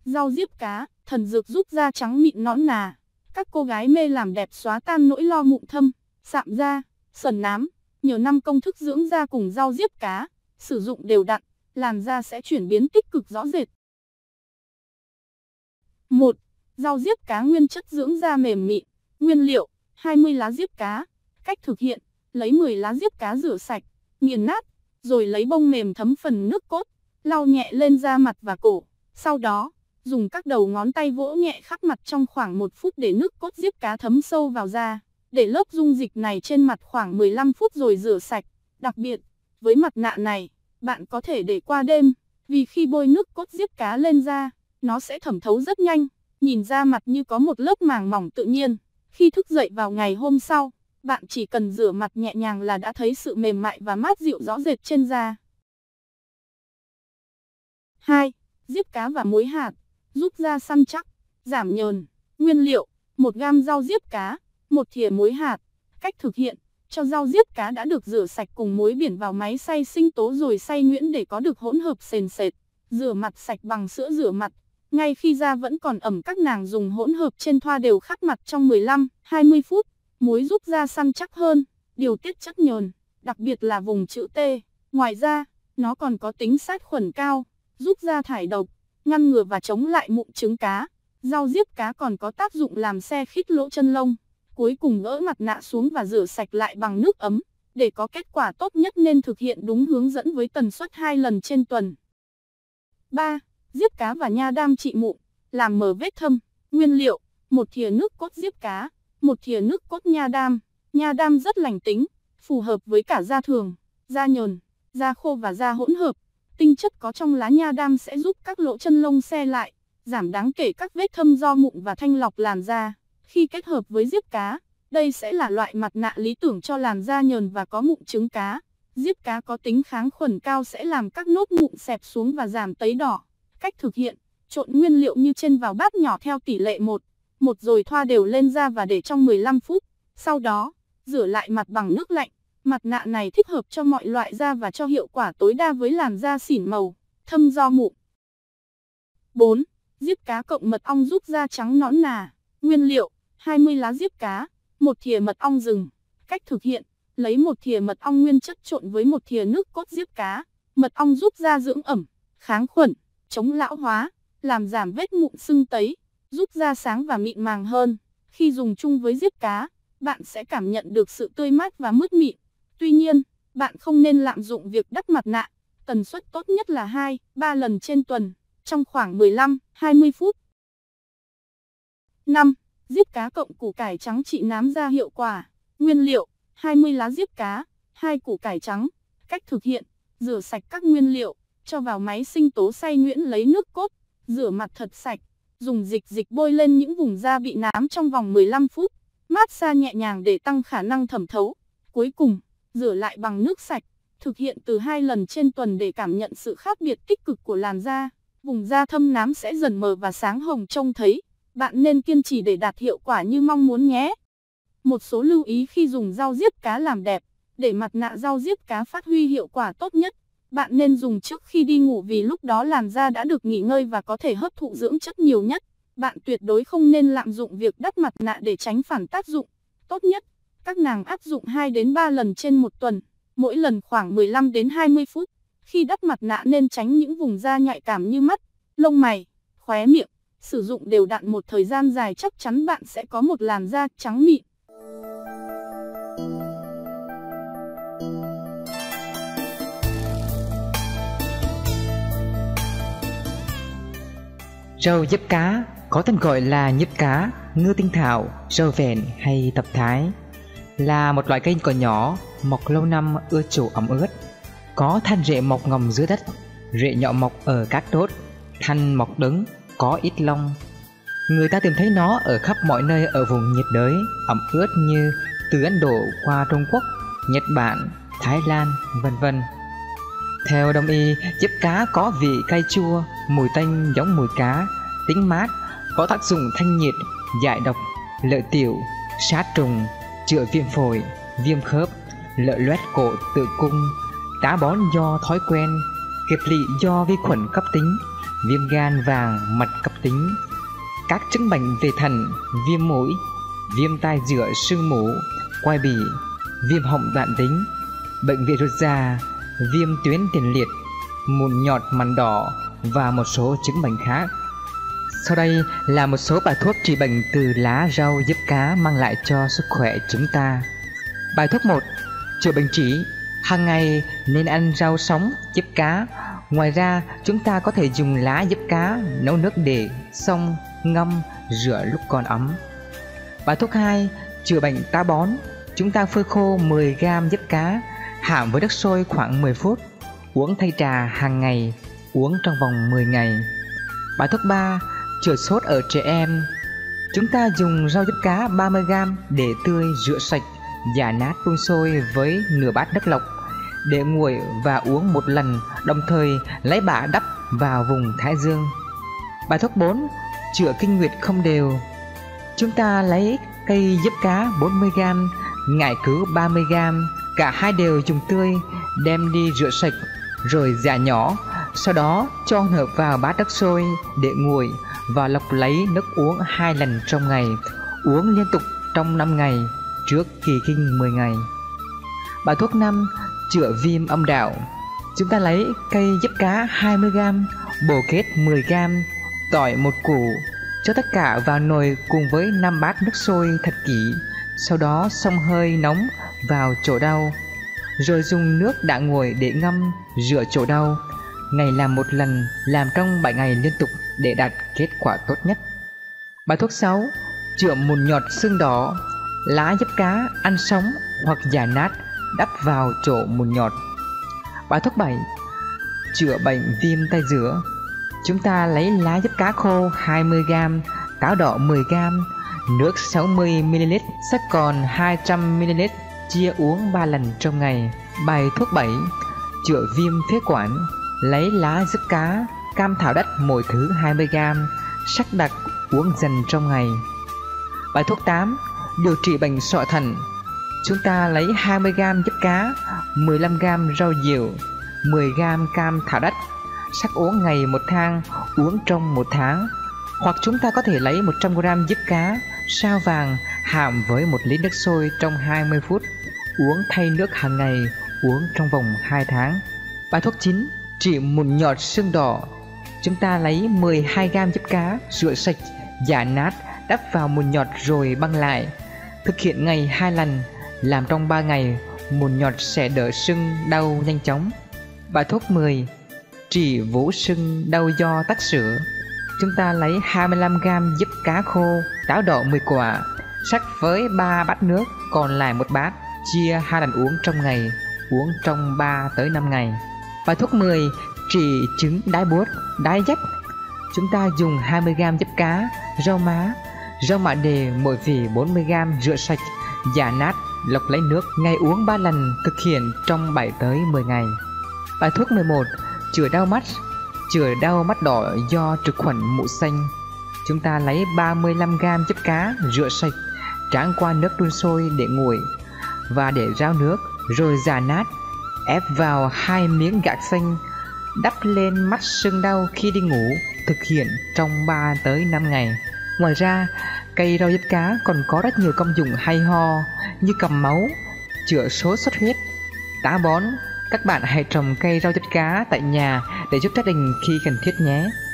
Rau diếp cá, thần dược giúp da trắng mịn nõn nà. Các cô gái mê làm đẹp xóa tan nỗi lo mụn thâm, sạm da, sần nám. Nhờ 5 công thức dưỡng da cùng rau diếp cá, sử dụng đều đặn, làn da sẽ chuyển biến tích cực rõ rệt. 1. Rau diếp cá nguyên chất dưỡng da mềm mịn. Nguyên liệu: 20 lá diếp cá. Cách thực hiện: lấy 10 lá diếp cá rửa sạch, nghiền nát, rồi lấy bông mềm thấm phần nước cốt, lau nhẹ lên da mặt và cổ. Sau đó, dùng các đầu ngón tay vỗ nhẹ khắp mặt trong khoảng 1 phút để nước cốt diếp cá thấm sâu vào da. Để lớp dung dịch này trên mặt khoảng 15 phút rồi rửa sạch. Đặc biệt, với mặt nạ này, bạn có thể để qua đêm, vì khi bôi nước cốt diếp cá lên da, nó sẽ thẩm thấu rất nhanh, nhìn da mặt như có một lớp màng mỏng tự nhiên. Khi thức dậy vào ngày hôm sau, bạn chỉ cần rửa mặt nhẹ nhàng là đã thấy sự mềm mại và mát dịu rõ rệt trên da. 2. Diếp cá và muối hạt, giúp da săn chắc, giảm nhờn. Nguyên liệu: 1 gam rau diếp cá, 1 thìa muối hạt. Cách thực hiện: cho rau diếp cá đã được rửa sạch cùng muối biển vào máy xay sinh tố rồi xay nhuyễn để có được hỗn hợp sền sệt. Rửa mặt sạch bằng sữa rửa mặt. Ngay khi da vẫn còn ẩm, các nàng dùng hỗn hợp trên thoa đều khắp mặt trong 15-20 phút. Muối giúp da săn chắc hơn, điều tiết chất nhờn, đặc biệt là vùng chữ T. Ngoài ra, nó còn có tính sát khuẩn cao, giúp da thải độc, ngăn ngừa và chống lại mụn trứng cá. Rau diếp cá còn có tác dụng làm se khít lỗ chân lông. Cuối cùng gỡ mặt nạ xuống và rửa sạch lại bằng nước ấm. Để có kết quả tốt nhất nên thực hiện đúng hướng dẫn với tần suất 2 lần trên tuần. 3. Diếp cá và nha đam trị mụn, làm mờ vết thâm. Nguyên liệu: 1 thìa nước cốt diếp cá, 1 thìa nước cốt nha đam. Nha đam rất lành tính, phù hợp với cả da thường, da nhờn, da khô và da hỗn hợp. Tinh chất có trong lá nha đam sẽ giúp các lỗ chân lông se lại, giảm đáng kể các vết thâm do mụn và thanh lọc làn da. Khi kết hợp với diếp cá, đây sẽ là loại mặt nạ lý tưởng cho làn da nhờn và có mụn trứng cá. Diếp cá có tính kháng khuẩn cao sẽ làm các nốt mụn xẹp xuống và giảm tấy đỏ. Cách thực hiện: trộn nguyên liệu như trên vào bát nhỏ theo tỷ lệ 1:1 rồi thoa đều lên da và để trong 15 phút. Sau đó, rửa lại mặt bằng nước lạnh. Mặt nạ này thích hợp cho mọi loại da và cho hiệu quả tối đa với làn da xỉn màu, thâm do mụn. 4. Diếp cá cộng mật ong giúp da trắng nõn nà. Nguyên liệu: 20 lá diếp cá, 1 thìa mật ong rừng. Cách thực hiện: lấy 1 thìa mật ong nguyên chất trộn với 1 thìa nước cốt diếp cá. Mật ong giúp da dưỡng ẩm, kháng khuẩn, chống lão hóa, làm giảm vết mụn sưng tấy, giúp da sáng và mịn màng hơn. Khi dùng chung với diếp cá, bạn sẽ cảm nhận được sự tươi mát và mướt mịn. Tuy nhiên, bạn không nên lạm dụng việc đắp mặt nạ. Tần suất tốt nhất là 2-3 lần trên tuần, trong khoảng 15-20 phút. 5. Diếp cá cộng củ cải trắng trị nám da hiệu quả. Nguyên liệu: 20 lá diếp cá, 2 củ cải trắng. Cách thực hiện: rửa sạch các nguyên liệu, cho vào máy sinh tố xay nhuyễn, lấy nước cốt, rửa mặt thật sạch, dùng dịch bôi lên những vùng da bị nám trong vòng 15 phút, massage nhẹ nhàng để tăng khả năng thẩm thấu. Cuối cùng, rửa lại bằng nước sạch. Thực hiện từ 2 lần trên tuần để cảm nhận sự khác biệt tích cực của làn da. Vùng da thâm nám sẽ dần mờ và sáng hồng trông thấy. Bạn nên kiên trì để đạt hiệu quả như mong muốn nhé. Một số lưu ý khi dùng rau diếp cá làm đẹp. Để mặt nạ rau diếp cá phát huy hiệu quả tốt nhất, bạn nên dùng trước khi đi ngủ vì lúc đó làn da đã được nghỉ ngơi và có thể hấp thụ dưỡng chất nhiều nhất. Bạn tuyệt đối không nên lạm dụng việc đắp mặt nạ để tránh phản tác dụng. Tốt nhất, các nàng áp dụng 2 đến 3 lần trên một tuần, mỗi lần khoảng 15 đến 20 phút. Khi đắp mặt nạ nên tránh những vùng da nhạy cảm như mắt, lông mày, khóe miệng. Sử dụng đều đặn một thời gian dài chắc chắn bạn sẽ có một làn da trắng mịn. Rau diếp cá có tên gọi là diếp cá, ngư tinh thảo, rau vẹn hay tập thái, là một loại cây cỏ nhỏ, mọc lâu năm ưa chỗ ẩm ướt, có thân rễ mọc ngầm dưới đất, rễ nhỏ mọc ở các đốt, thân mọc đứng, có ít lông. Người ta tìm thấy nó ở khắp mọi nơi ở vùng nhiệt đới ẩm ướt như từ Ấn Độ qua Trung Quốc, Nhật Bản, Thái Lan, vân vân. Theo Đông y, diếp cá có vị cay chua, mùi tanh giống mùi cá, tính mát, có tác dụng thanh nhiệt, giải độc, lợi tiểu, sát trùng, chữa viêm phổi, viêm khớp, lợi loét cổ tử cung, táo bón do thói quen, kiệt lỵ do vi khuẩn cấp tính, viêm gan vàng mật cấp tính, các chứng bệnh về thận, viêm mũi, viêm tai giữa sương mù, quai bị, viêm họng mãn tính, bệnh vị rút da, viêm tuyến tiền liệt, mụn nhọt mằn đỏ và một số chứng bệnh khác. Sau đây là một số bài thuốc trị bệnh từ lá rau diếp cá mang lại cho sức khỏe chúng ta. Bài thuốc 1. Chữa bệnh trĩ. Hàng ngày nên ăn rau sống, diếp cá. Ngoài ra, chúng ta có thể dùng lá diếp cá nấu nước để xông, ngâm, rửa lúc còn ấm. Bài thuốc 2. Chữa bệnh táo bón. Chúng ta phơi khô 10g diếp cá, hãm với nước sôi khoảng 10 phút. Uống thay trà hàng ngày, uống trong vòng 10 ngày. Bài thuốc 3. Chữa sốt ở trẻ em. Chúng ta dùng rau diếp cá 30g để tươi, rửa sạch, giã nát đun sôi với nửa bát nước lọc, để nguội và uống một lần, đồng thời lấy bã đắp vào vùng thái dương. Bài thuốc 4. Chữa kinh nguyệt không đều. Chúng ta lấy cây diếp cá 40g, ngải cứu 30g, cả hai đều dùng tươi, đem đi rửa sạch rồi giã nhỏ, sau đó cho nở vào bát nước sôi để nguội và lọc lấy nước uống 2 lần trong ngày, uống liên tục trong 5 ngày trước kỳ kinh 10 ngày. Bài thuốc 5. Chữa viêm âm đạo. Chúng ta lấy cây diếp cá 20g, bồ kết 10g, tỏi 1 củ, cho tất cả vào nồi cùng với 5 bát nước sôi thật kỹ, sau đó xông hơi nóng vào chỗ đau, rồi dùng nước đã nguội để ngâm, rửa chỗ đau. Ngày làm 1 lần, làm trong 7 ngày liên tục để đạt kết quả tốt nhất. Bài thuốc 6. Chữa mụn nhọt xương đỏ. Lá diếp cá ăn sống hoặc giã nát, đắp vào chỗ mụn nhọt. Bài thuốc 7. Chữa bệnh viêm tay giữa. Chúng ta lấy lá diếp cá khô 20g, táo đỏ 10g, nước 60ml, sắt còn 200ml, chia uống 3 lần trong ngày. Bài thuốc 7. Chữa viêm phế quản. Lấy lá diếp cá, cam thảo đất mỗi thứ 20g, sắc đặc, uống dần trong ngày. Bài thuốc 8. Điều trị bệnh sọ thận. Chúng ta lấy 20g diếp cá, 15g rau diệu, 10g cam thảo đất, sắc uống ngày 1 thang, uống trong 1 tháng. Hoặc chúng ta có thể lấy 100g diếp cá, sao vàng, hãm với 1 lít nước sôi trong 20 phút, uống thay nước hàng ngày, uống trong vòng 2 tháng. Bài thuốc 9. Trị mụn nhọt xương đỏ. Chúng ta lấy 12g diếp cá, rửa sạch, giã nát, đắp vào mụn nhọt rồi băng lại. Thực hiện ngày 2 lần, làm trong 3 ngày, mụn nhọt sẽ đỡ sưng đau nhanh chóng. Bài thuốc 10. Trị vú sưng đau do tắc sữa. Chúng ta lấy 25g diếp cá khô, táo đỏ 10 quả, sắc với 3 bát nước, còn lại 1 bát, chia 2 lần uống trong ngày, uống trong 3 tới 5 ngày. Bài thuốc 10. Trị chứng đái buốt, đái dách. Chúng ta dùng 20g diếp cá, rau mã đề mỗi vỉ 40g, rửa sạch, giã nát, lọc lấy nước, ngày uống 3 lần, thực hiện trong 7 tới 10 ngày. Bài thuốc 11. Chữa đau mắt. Chữa đau mắt đỏ do trực khuẩn mụ xanh. Chúng ta lấy 35g diếp cá, rửa sạch, tráng qua nước đun sôi để nguội và để ráo nước, rồi giã nát, ép vào 2 miếng gạc xanh, đắp lên mắt sưng đau khi đi ngủ, thực hiện trong 3 tới 5 ngày. Ngoài ra, cây rau diếp cá còn có rất nhiều công dụng hay ho như cầm máu, chữa sốt xuất huyết, táo bón. Các bạn hãy trồng cây rau diếp cá tại nhà để giúp gia đình khi cần thiết nhé.